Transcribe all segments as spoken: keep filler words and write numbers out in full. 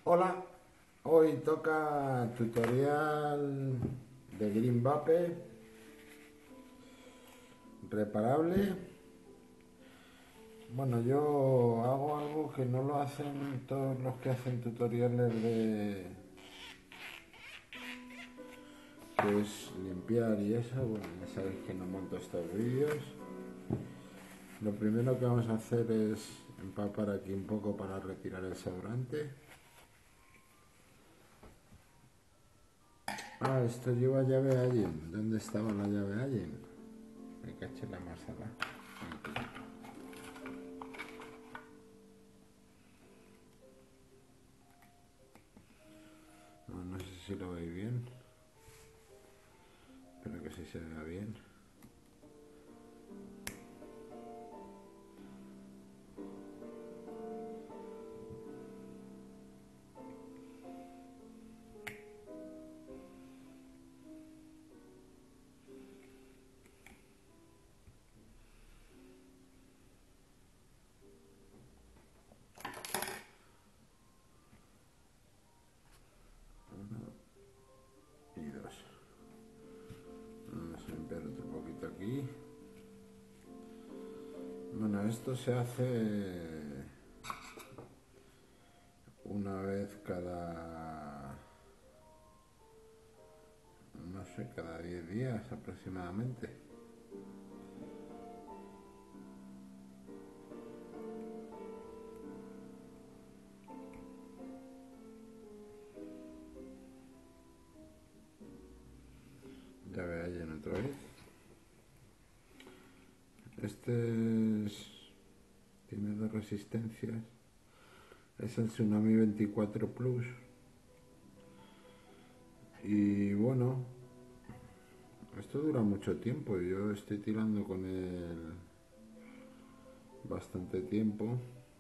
Hola, hoy toca tutorial de Green Vape reparable. Bueno, yo hago algo que no lo hacen todos los que hacen tutoriales de que es limpiar y eso. Bueno, ya sabéis que no monto estos vídeos. Lo primero que vamos a hacer es empapar aquí un poco para retirar el sobrante. Ah, esto lleva llave Allen. ¿Dónde estaba la llave Allen? Me caché la masala. No, no sé si lo veis bien. Espero que sí se vea bien. Y dos. Vamos a limpiar otro poquito aquí. Bueno, esto se hace una vez cada, no sé, cada diez días aproximadamente. Ya veáis en otra vez. Este es, tiene dos resistencias. Es el Tsunami veinticuatro Plus. Y bueno, esto dura mucho tiempo. Yo estoy tirando con él bastante tiempo.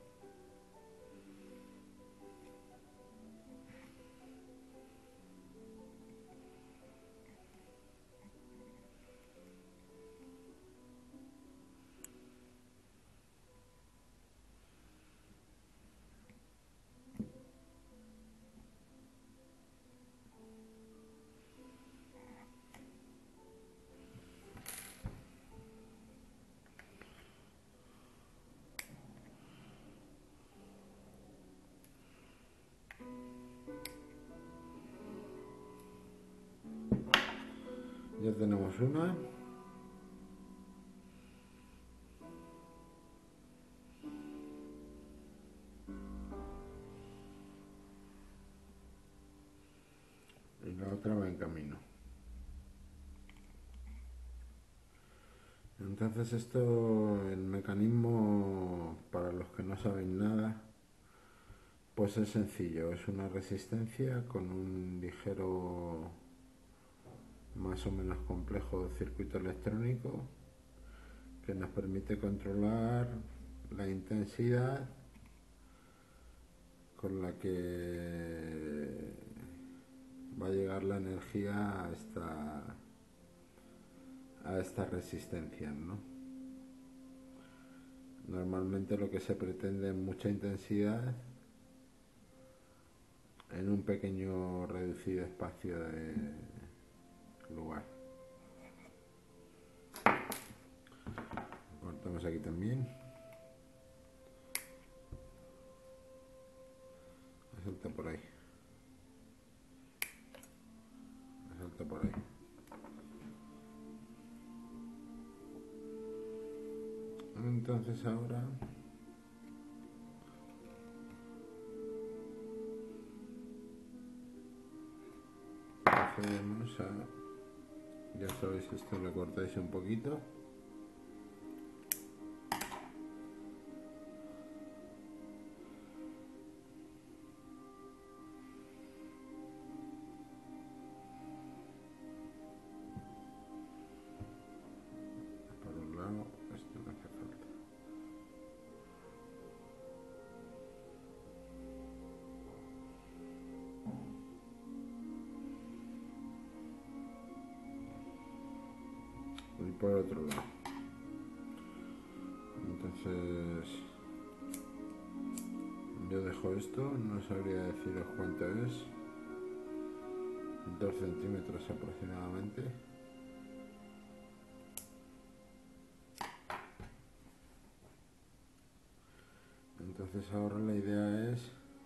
Ya tenemos una. Y la otra va en camino. Entonces esto, el mecanismo, para los que no saben nada, pues es sencillo. Es una resistencia con un ligero, más o menos complejo circuito electrónico que nos permite controlar la intensidad con la que va a llegar la energía a esta, a esta resistencia, ¿no? Normalmente lo que se pretende es mucha intensidad en un pequeño reducido espacio de lugar. Cortamos aquí también. Me salta por ahí. Me salta por ahí. Entonces ahora procedemos a, ya sabéis, esto lo cortáis un poquito. Por un lado, esto no hace falta. Y por otro lado. Entonces Yo dejo esto, no sabría deciros cuánto es, dos centímetros aproximadamente. Entonces ahora la idea es,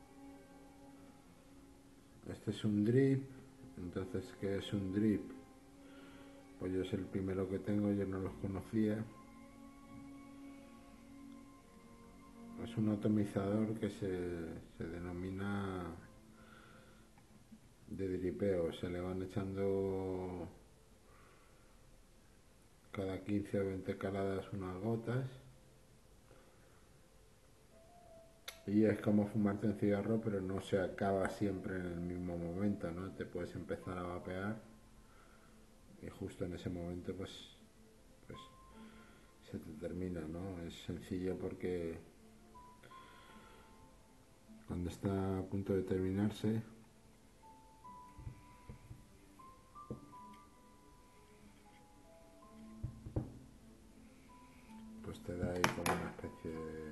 este es un drip, entonces ¿qué es un drip? Pues yo es el primero que tengo, yo no los conocía. Es un atomizador que se, se denomina de dripeo, se le van echando cada quince o veinte caladas unas gotas. Y es como fumarte un cigarro, pero no se acaba siempre en el mismo momento, ¿no? Te puedes empezar a vapear y justo en ese momento pues, pues se te termina, ¿no? Es sencillo porque cuando está a punto de terminarse, pues te da ahí como una especie de...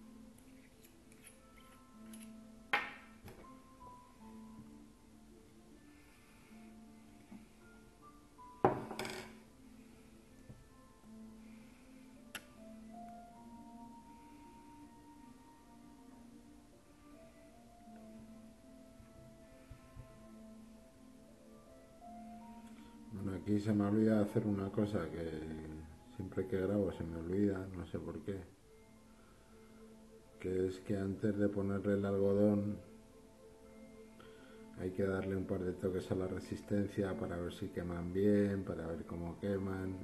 Bueno, aquí se me olvida hacer una cosa que siempre que grabo se me olvida, no sé por qué, que es que antes de ponerle el algodón hay que darle un par de toques a la resistencia para ver si queman bien, para ver cómo queman.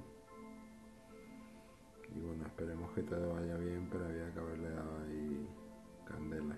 Y bueno, esperemos que todo vaya bien, pero había que haberle dado ahí candela.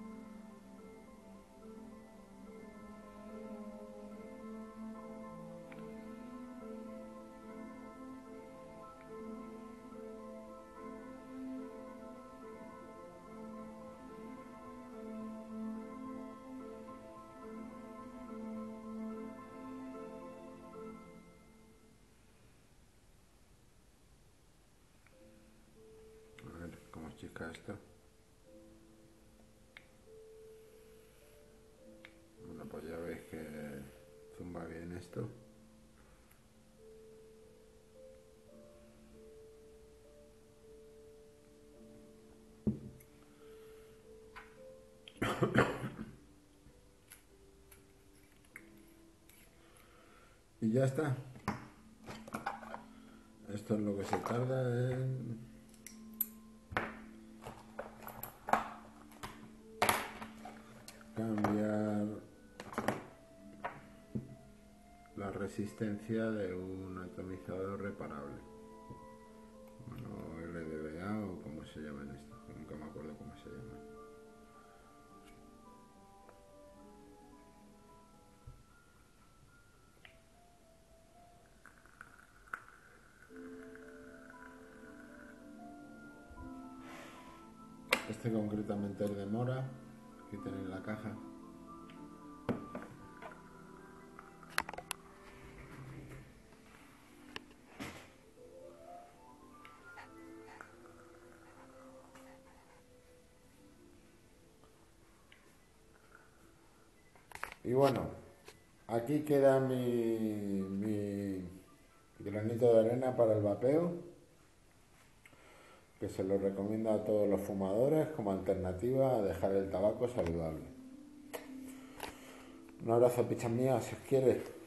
A ver cómo chica esto. Bueno, pues ya veis que zumba bien esto. Y ya está. Esto es lo que se tarda en cambiar la resistencia de un atomizador reparable. Bueno, L D B A o como se llaman esto, nunca me acuerdo cómo se llaman. Este concretamente es de mora, aquí tenéis la caja. Y bueno, aquí queda mi, mi granito de arena para el vapeo, que se lo recomiendo a todos los fumadores como alternativa a dejar el tabaco saludable. Un abrazo, pichas mías, si os quiere.